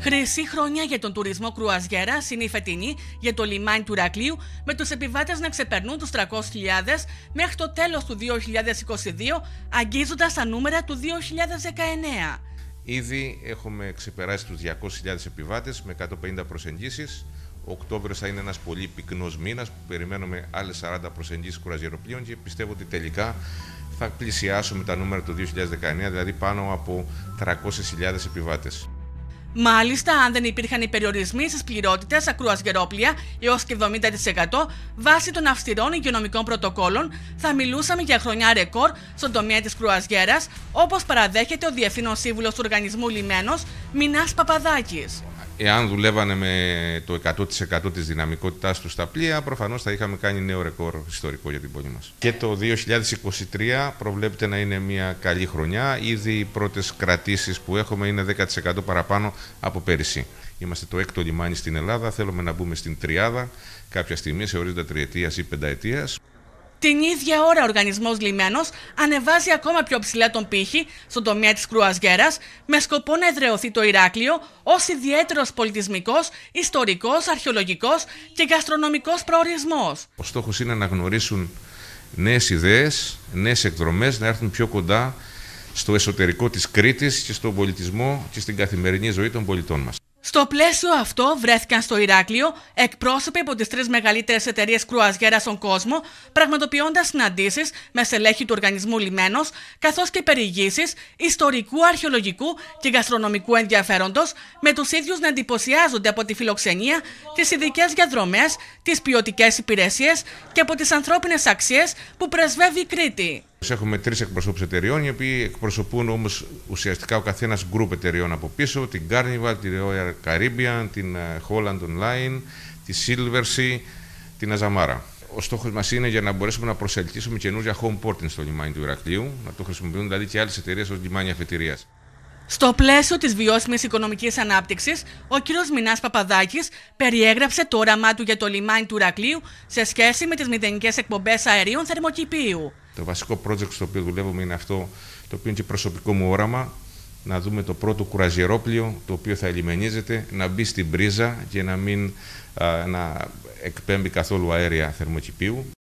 Χρυσή χρονιά για τον τουρισμό κρουαζιέρας είναι η φετινή για το λιμάνι του Ηρακλείου, με τους επιβάτες να ξεπερνούν τους 300.000 μέχρι το τέλος του 2022, αγγίζοντας τα νούμερα του 2019. Ήδη έχουμε ξεπεράσει τους 200.000 επιβάτες με 150 προσεγγίσεις. Ο Οκτώβριος θα είναι ένας πολύ πυκνός μήνας που περιμένουμε άλλες 40 προσεγγίσεις κουραζιεροπλοίων και πιστεύω ότι τελικά θα πλησιάσουμε τα νούμερα του 2019, δηλαδή πάνω από 300.000 επιβάτες. Μάλιστα, αν δεν υπήρχαν οι περιορισμοί στις πληρότητες στα κρουαζιερόπλοια έως και 70% βάσει των αυστηρών υγειονομικών πρωτοκόλων, θα μιλούσαμε για χρονιά ρεκόρ στον τομέα της κρουαζιέρας, όπως παραδέχεται ο Διευθύνων Σύμβουλος του Οργανισμού Λιμένος, Μινάς Παπαδάκης. Εάν δουλεύανε με το 100% της δυναμικότητάς τους στα πλοία, προφανώς θα είχαμε κάνει νέο ρεκόρ ιστορικό για την πόλη μας. Και το 2023 προβλέπεται να είναι μια καλή χρονιά. Ήδη οι πρώτες κρατήσεις που έχουμε είναι 10% παραπάνω από πέρυσι. Είμαστε το έκτο λιμάνι στην Ελλάδα, θέλουμε να μπούμε στην τριάδα κάποια στιγμή σε ορίζοντα τριετίας ή πενταετίας. Την ίδια ώρα ο Οργανισμός Λιμένος ανεβάζει ακόμα πιο ψηλά τον πύχη στον τομέα της κρουαζιέρας με σκοπό να εδραιωθεί το Ηράκλειο ως ιδιαίτερος πολιτισμικός, ιστορικός, αρχαιολογικός και γαστρονομικός προορισμός. Ο στόχος είναι να γνωρίσουν νέες ιδέες, νέες εκδρομές, να έρθουν πιο κοντά στο εσωτερικό της Κρήτης και στον πολιτισμό και στην καθημερινή ζωή των πολιτών μας. Στο πλαίσιο αυτό βρέθηκαν στο Ηράκλειο εκπρόσωποι από τις 3 μεγαλύτερες εταιρείες κρουαζιέρας στον κόσμο, πραγματοποιώντας συναντήσεις με στελέχη του Οργανισμού Λιμένος, καθώς και περιηγήσεις ιστορικού, αρχαιολογικού και γαστρονομικού ενδιαφέροντος, με τους ίδιους να εντυπωσιάζονται από τη φιλοξενία, τις ειδικές διαδρομές, τις ποιοτικές υπηρεσίες και από τις ανθρώπινες αξίες που πρεσβεύει η Κρήτη. Έχουμε 3 εκπροσώπους εταιρεών, οι οποίοι εκπροσωπούν όμως ουσιαστικά ο καθένας γκρουπ εταιρεών από πίσω, την Carnival, την Royal Caribbean, την Holland Online, τη Silversea, την Azamara. Ο στόχος μας είναι για να μπορέσουμε να προσελκύσουμε καινούργια home porting στο λιμάνι του Ηρακλείου, να το χρησιμοποιούν δηλαδή και άλλες εταιρείες ως λιμάνι αφετηρίας. Στο πλαίσιο της βιώσιμης οικονομικής ανάπτυξης, ο κ. Μινάς Παπαδάκης περιέγραψε το όραμά του για το λιμάνι του Ηρακλείου σε σχέση με τις μηδενικές εκπομπές αερίων θερμοκηπίου. Το βασικό project στο οποίο δουλεύουμε είναι αυτό, το οποίο είναι και προσωπικό μου όραμα, να δούμε το πρώτο κουραζιερόπλοιο το οποίο θα ελιμενίζεται, να μπει στην πρίζα και να μην εκπέμπει καθόλου αέρια θερμοκηπίου.